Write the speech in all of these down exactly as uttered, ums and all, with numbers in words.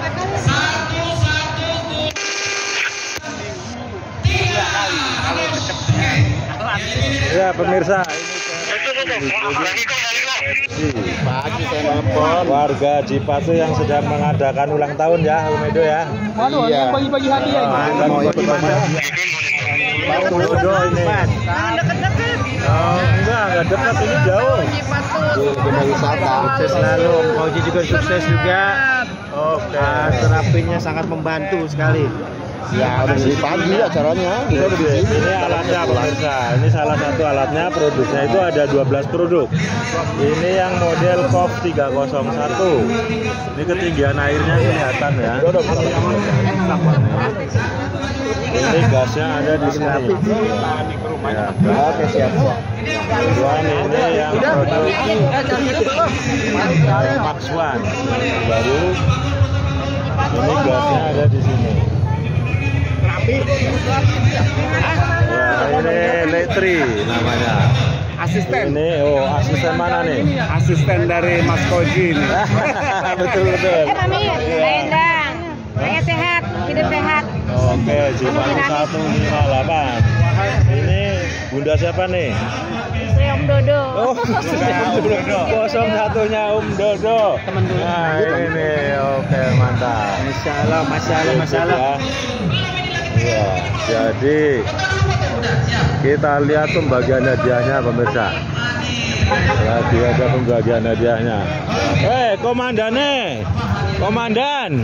Satu, satu, tiga. Ya pemirsa, Pagi saya nelpon warga Cipatu yang sedang mengadakan ulang tahun ya, Om Edo ya. Waduh, Iya. yang pagi-pagi hadiah Oh, ini. kan mau mau ikut mana? Om Edo ini. Oh, enggak, enggak dekat, ini jauh. Guna wisata. Sukses selalu, Om Fauzi juga sukses juga. Oke. Nah, terapinya sangat membantu sekali. Ya udah dari pagi acaranya. Kita udah di sini. Ini alatnya pemirsa, ini salah satu alatnya, produknya itu ada dua belas produk. Ini yang model K O V tiga nol satu. Ini ketinggian airnya kelihatan ya. Ini gasnya ada di sini. Ya. Oke siap. Kemudian ini yang produk Max One baru. Ini gasnya ada di sini. Ya, ini Letri namanya. Asisten. Ini oh asisten mana nih? Asisten dari Mas Koji ini. Betul betul. Eh Mami, Iya. Endang, saya sehat, hidup sehat. Oke, Cipatu satu lima delapan. Ini Bunda siapa nih? Saya Om Dodo. Oh, Om Dodo. Kosong satunya Om Dodo. Nah, ini oke mantap. Masya Allah, Masya Allah, Masya Allah. Iya, jadi kita lihat pembagian hadiahnya pemirsa. Lagi ada pembagian hadiahnya. Eh, komandannya, komandan,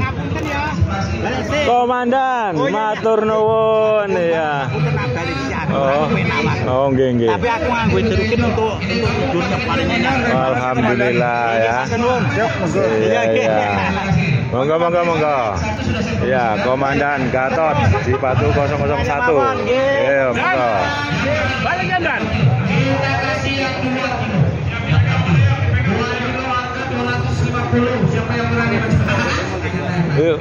komandan, matur nuwun ya. Oh, oh, nggih nggih. Tapi aku nganggo cerukin untuk untuk dunia paling enak. Alhamdulillah ya. Iya, iya. Monggo monggo monggo. Ya, Komandan Gatot Cipatu nol nol satu. Iya, monggo. Balik jangan. Siapa yang berani Yuk.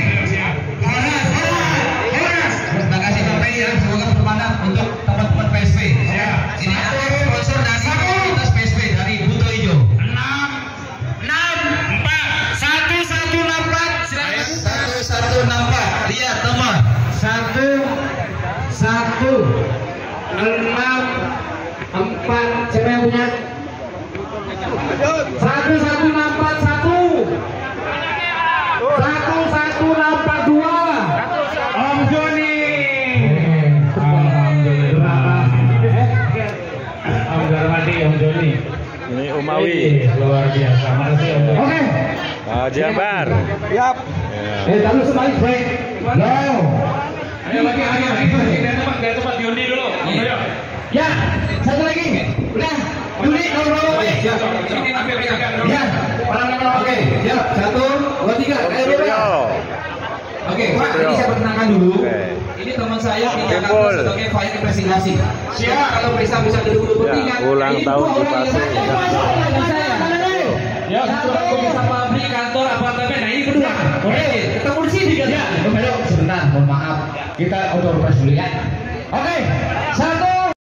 Terima kasih Bapak ya, semoga bermanfaat untuk teman-teman P S P. Ini ada sponsor dari atas P S P dari Buto Ijo. enam enam empat satu satu enam empat silakan. satu satu enam empat. Lihat teman. satu satu enam empat. Siapa yang punya? satu satu enam empat satu. satu satu enam empat dua. Om Joni. Alhamdulillah. Om Darmadi, Om Joni. Ini Umawi. Luar biasa. Makasih Om Joni. Oke. Haji Akbar. Yap. Ya. Eh, lalu sebalik break. Go. Ayo lagi, ayo lagi. Dari tempat, dari tempat diundi dulu. Ayo. Ya, satu lagi. Udah. Juni nomor ya. Ya, orang nomor oke. Ya, satu, dua, tiga. Ayo dulu. Oke, Pak, ini saya perkenalkan dulu. Oke. Ini teman saya yang akan Kumpul. sebagai file investigasi. Siapa kalau periksa bisa duduk-duduk Ya, bertiga. ulang Ini tahun dua orang Cipatu. yang saya. Ya, surat bisa pabrik, kantor, apartemen. Nah, ini kedua. Oke, ketemu di sini kan? Ya, sebentar, mohon maaf. Kita auto press dulu ya. Oke, satu.